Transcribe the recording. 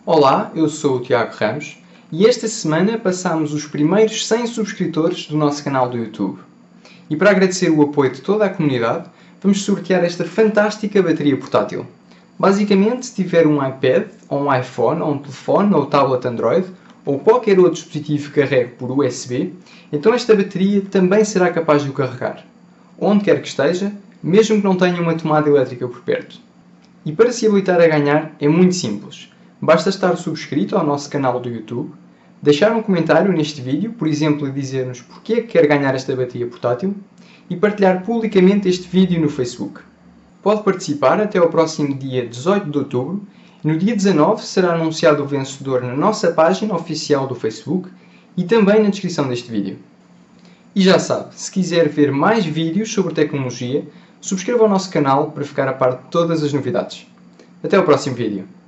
Olá, eu sou o Tiago Ramos e esta semana passámos os primeiros 100 subscritores do nosso canal do YouTube. E para agradecer o apoio de toda a comunidade, vamos sortear esta fantástica bateria portátil. Basicamente, se tiver um iPad, ou um iPhone, ou um telefone, ou tablet Android, ou qualquer outro dispositivo que carregue por USB, então esta bateria também será capaz de o carregar, onde quer que esteja, mesmo que não tenha uma tomada elétrica por perto. E para se habilitar a ganhar é muito simples. Basta estar subscrito ao nosso canal do YouTube, deixar um comentário neste vídeo, por exemplo, e dizer-nos porque é que quer ganhar esta bateria portátil e partilhar publicamente este vídeo no Facebook. Pode participar até ao próximo dia 18 de outubro e no dia 19 será anunciado o vencedor na nossa página oficial do Facebook e também na descrição deste vídeo. E já sabe, se quiser ver mais vídeos sobre tecnologia, subscreva o nosso canal para ficar a par de todas as novidades. Até ao próximo vídeo.